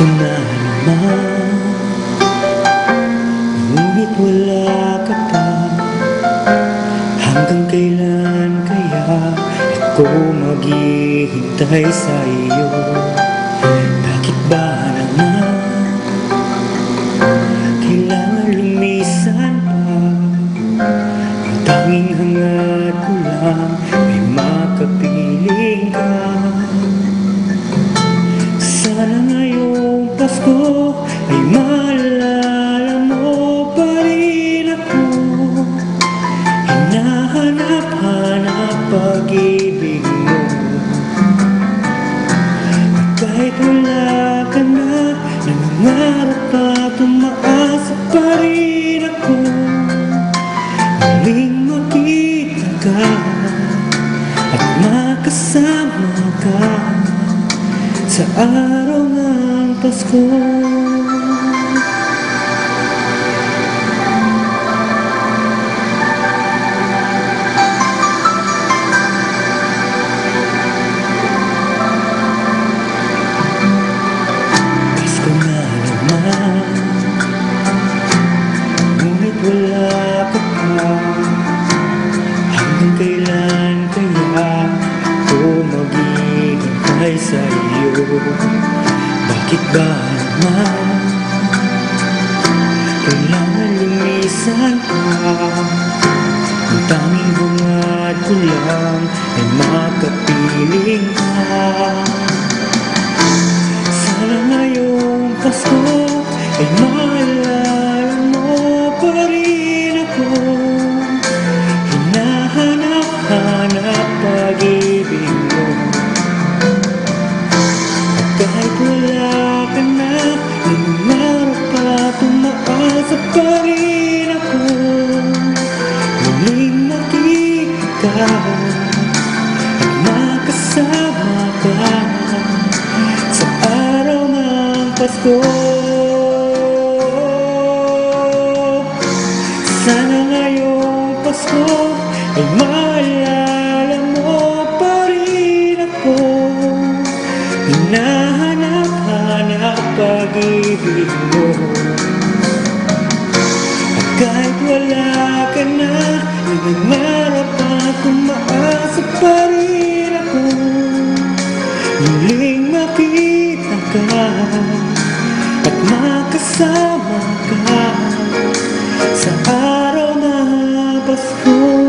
Pasko na naman, ngunit wala ka pa. Hanggang kailan kaya ako maghihintay sa iyo? Bakit ba naman kailangan lumisan pa? Ang tanging hangad ko lang ay makapiling ka. Sana ngayong Pasko ay maalala mo pa rin ako. Hinahanap-hanap pag-ibig mo. At kahit wala ka na, nangangarap at umaasa pa rin ako. Muling makita ka at makasama ka sa araw ng Pasko. Pasko na naman, ngunit wala ka pa. Hanggang kailan kaya ako maghihintay sa iyo? Bakit ba naman kailangan lumisan ka? Ang tanging bungad ko lang ay makapiling ka. Sana ngayong Pasko ay maalala mo pa rin ako. Hinahanap-hanap pag-ibig mo. At kahit wala ka na, nangangarap at umaasa pa rin ako. Muling makita ka at makasama ka sa araw ng Pasko. Sana ngayong Pasko ay maalala mo pa rin ako. Hinahanap-hanap pag-ibig mo. At kahit wala ka na, nangangarap at umaasa pa rin ako. Muling makita ka at makasama ka sa araw ng Pasko.